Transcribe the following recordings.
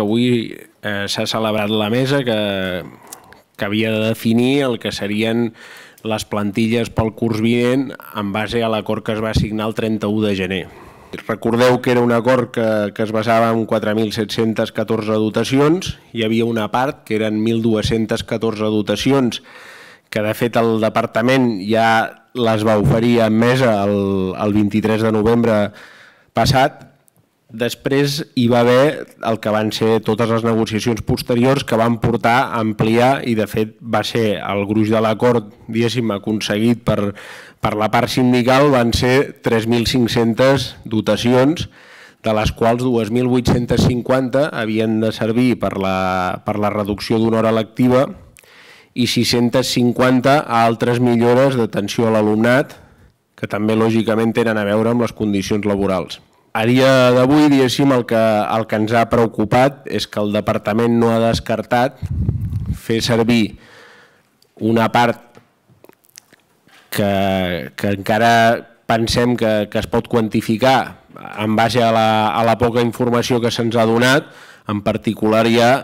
avui s'ha celebrat la mesa que havia de definir el que serien les plantilles pel curs vinent en base a l'acord que es va signar el 31 de gener. Recordeu que era un acord que es basava en 4.714 dotacions. Hi havia una part que eren 1.214 dotacions que de fet el departament ja les va oferir en mesa el 23 de novembre passat. Després hi va haver el que van ser totes les negociacions posteriors que van portar a ampliar i de fet va ser el gruix de l'acord, diguéssim, aconseguit per la part sindical van ser 3.500 dotacions, de les quals 2.850 havien de servir per la reducció d'una hora lectiva i 650 a altres millores d'atenció a l'alumnat que també lògicament tenen a veure amb les condicions laborals. A dia d'avui, diguéssim, el que ens ha preocupat és que el departament no ha descartat fer servir una part que encara pensem que es pot quantificar en base a la poca informació que se'ns ha donat. En particular hi ha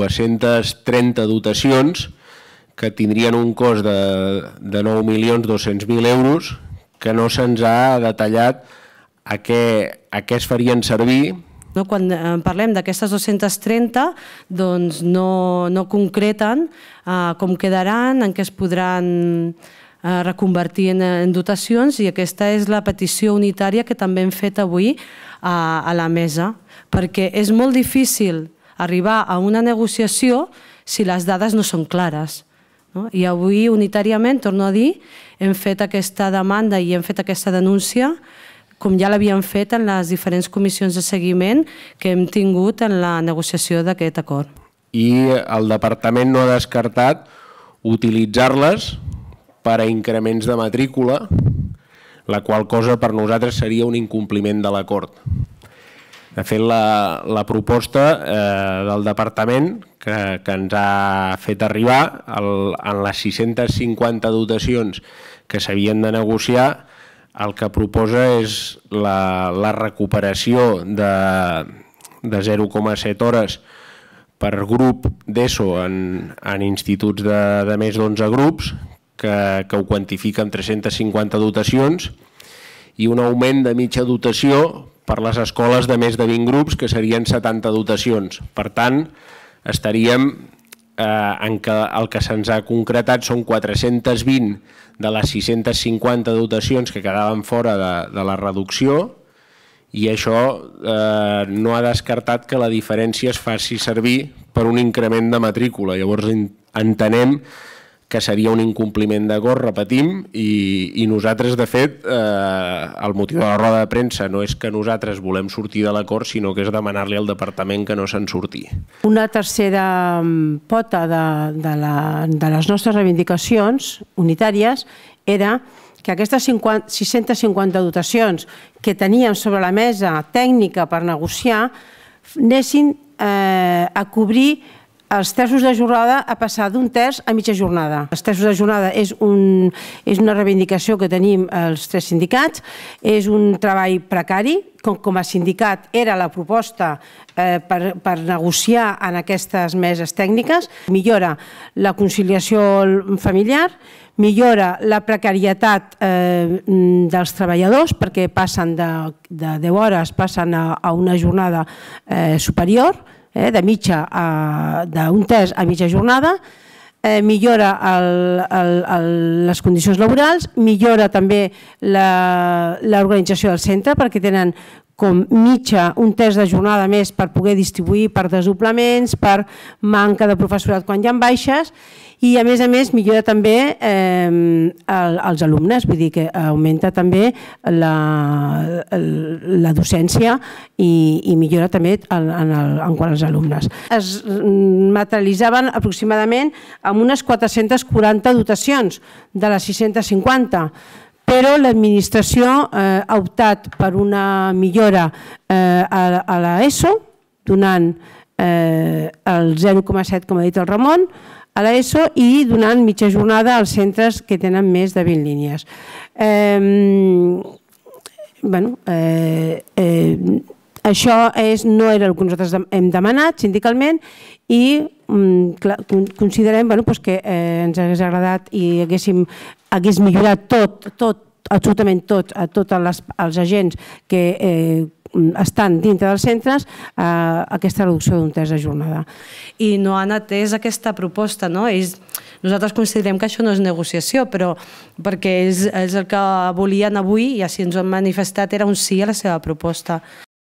230 dotacions que tindrien un cost de 9.200.000 euros que no se'ns ha detallat a què es farien servir. Quan parlem d'aquestes 230, doncs no concreten com quedaran, en què es podran reconvertir en dotacions, i aquesta és la petició unitària que també hem fet avui a la mesa, perquè és molt difícil arribar a una negociació si les dades no són clares. I avui unitàriament, torno a dir, hem fet aquesta demanda i hem fet aquesta denúncia com ja l'havíem fet en les diferents comissions de seguiment que hem tingut en la negociació d'aquest acord. I el departament no ha descartat utilitzar-les per a increments de matrícula, la qual cosa per nosaltres seria un incompliment de l'acord. De fet, la proposta del departament que ens ha fet arribar en les 650 dotacions que s'havien de negociar, el que proposa és la recuperació de 0,7 hores per grup d'ESO en instituts de més d'11 grups, que ho quantifica en 350 dotacions, i un augment de mitja dotació per les escoles de més de 20 grups, que serien 70 dotacions. Per tant, estaríem en què el que se'ns ha concretat són 420 de les 650 dotacions que quedaven fora de la reducció, i això no ha descartat que la diferència es faci servir per un increment de matrícula. Llavors entenem que seria un incompliment d'acord, repetim, i nosaltres, de fet, el motiu de la roda de premsa no és que nosaltres volem sortir de l'acord, sinó que és demanar-li al departament que no se'n surti. Una tercera pota de les nostres reivindicacions unitàries era que aquestes 650 dotacions que teníem sobre la mesa tècnica per negociar anessin a cobrir els terços de jornada, a passar d'un terç a mitja jornada. Els terços de jornada és una reivindicació que tenim els tres sindicats, és un treball precari, com a sindicat era la proposta per negociar en aquestes meses tècniques, millora la conciliació familiar, millora la precarietat dels treballadors perquè passen de 10 hores passen a una jornada superior, de mitja d'un terç a mitja jornada, millora les condicions laborals, millora també l'organització del centre perquè tenen com mitja un terç de jornada més per poder distribuir per desdoblaments, per manca de professorat quan hi ha baixes, i a més millora també els alumnes, vull dir que augmenta també la docència i millora també en quant als alumnes. Es materialitzaven aproximadament amb unes 440 dotacions de les 650, però l'administració ha optat per una millora a l'ESO, donant el 0,7, com ha dit el Ramon, a l'ESO, i donant mitja jornada als centres que tenen més de 20 línies. això no era el que nosaltres hem demanat sindicalment i considerem que ens hagués agradat i hagués millorat absolutament tot, a tots els agents que estan dintre dels centres aquesta reducció d'un terç de jornada. I no han atès aquesta proposta, no? Nosaltres considerem que això no és negociació, però perquè és el que volien avui i així ens ho han manifestat, era un sí a la seva proposta.